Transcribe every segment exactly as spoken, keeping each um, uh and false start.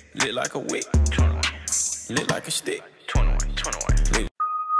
Lit like a wick. Lit like a stick. twenty-one, twenty-one. Lit.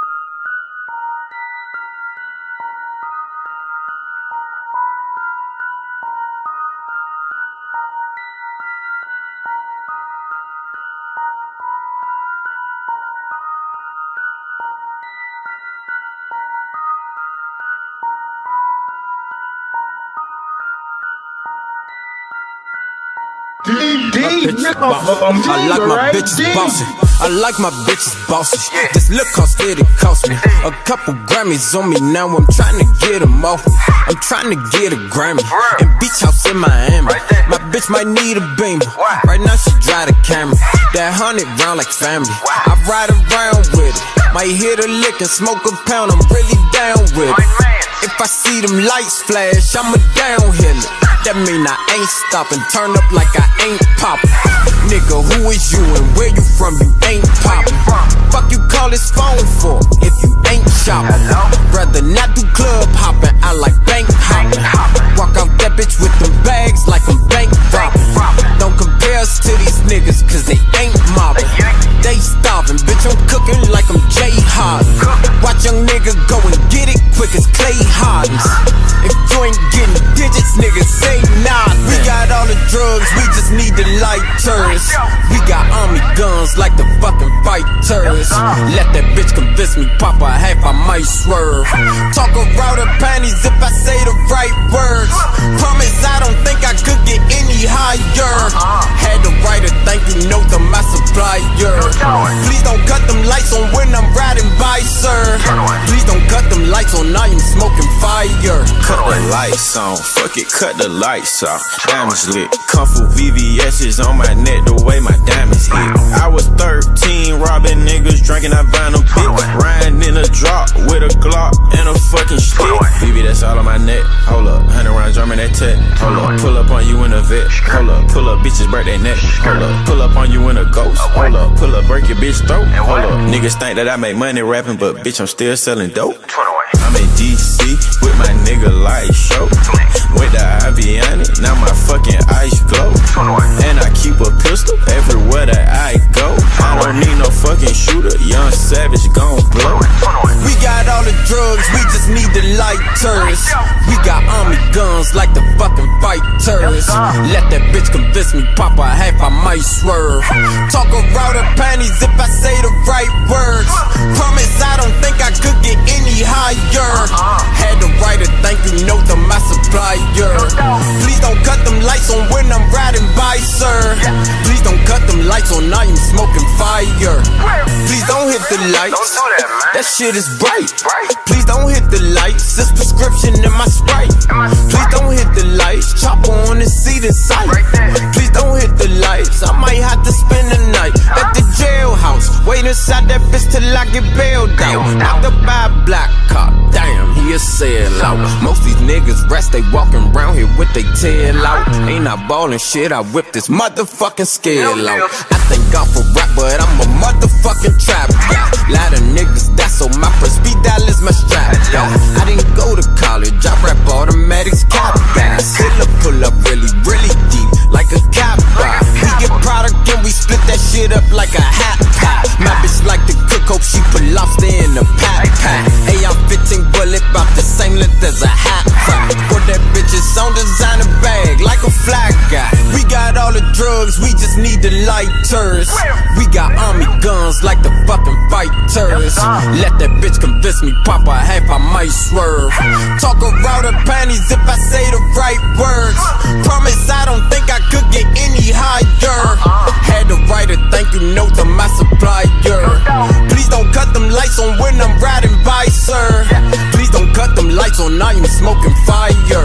I like my bitches bossy. I like my bitches bossy. This look cost it, it cost me a couple Grammys on me. Now I'm trying to get them off. I'm trying to get a Grammy in Beach House in Miami. My bitch might need a Beamer. Right now she drive the camera. That hundred round like family. I ride around with it. Might hit a lick and smoke a pound. I'm really down with it. If I see them lights flash, I'ma downhill it. That mean I ain't stopping. Turn up like I ain't poppin'. Nigga, who is you and where you from? You ain't poppin'. Fuck you call this phone for if you ain't shopping. Rather not do club hopping. I like bank hopping. Walk out that bitch with them bags like I'm bank robbing. Don't compare us to these niggas cause they ain't mobbing. They starving, bitch, I'm cooking like I'm Jay Harden. Watch young nigga go and get it quick as Clay Hardens. If you ain't getting digits, niggas say nah. We got all the drugs, we just need the lighters. We got army guns like the fucking fighters. Let that bitch convince me, pop a half, I might swerve. Talk around her panties if I say the right words. Promise I don't think I could get any higher. Had to write a thank you note to my supplier. Please don't cut them lights on when I'm riding by, sir. Please don't cut them lights on, I am smoking fire. Cut the lights on, fuck it, cut the lights off. Diamonds lit, comfort V V S's on my neck the way my diamonds hit. I was thirteen, robbing niggas, drinking that vinyl bitch. Riding in a drop with a Glock and a fucking stick. V V, that's all on my neck. Hold up, hundred round drumming that tech. Hold up, pull up on you in a vet. Hold up, pull up, bitches break their neck. Hold up, pull up on you in a ghost. Hold up, pull up, break your bitch throat. Hold up, niggas think that I make money rapping, but bitch, I'm still selling dope. I'm in D C with my nigga Light Show. With the I V on it, now my fucking eyes glow. And I keep a pistol everywhere that I go. I don't need no fucking shooter, young savage gon' blow. We got all the drugs, we just need the lighters. We got army guns like the fucking fighters. Let that bitch convince me, pop a half, I might swerve. Talk around her panties if I say the right words. Promise I don't think I could get any higher. Had to write a thank you note to my supplier. Please don't cut them lights on when I'm riding by, sir. Please don't cut them lights on, I am smoking fire. Please don't hit the lights, that shit is bright. Please don't hit the lights, it's prescription in my Sprite. Please don't hit the lights, chopper on the seat in sight. Please don't hit the lights, I might have to spend the night at the jailhouse. Wait inside that bitch till I get bailed out. Out the by black car, damn, he a sellout. Most these niggas rest, they walking around here with they tail out. Ain't I ballin' shit, I whip this motherfucking scale out. I thank God for rap, but I'm a motherfucking trap guy. Lot of niggas, that's on my first speed, that is my strap guy. I didn't go to college, I rap automatics cap guys. Still pull up really, really deep, like a cap guy. We get product and we split that shit up like a hat pack. My bitch like to cook, hope she put lobster in a pat pack. Hey, I'm fifteen bullet, about the same length as a hat pack. Put that bitches on designer bag like a flag guy. We got all the drugs, we just need the lighters. We got army guns like the fucking fighters. Let that bitch convince me, pop a half, I might swerve. Talk around her panties if I say the right words. Promise I don't think I could get any higher. Had to write a thank you note to my supplier. Please don't cut them lights on when I'm riding by, sir. Please don't cut them lights on, I am smoking fire.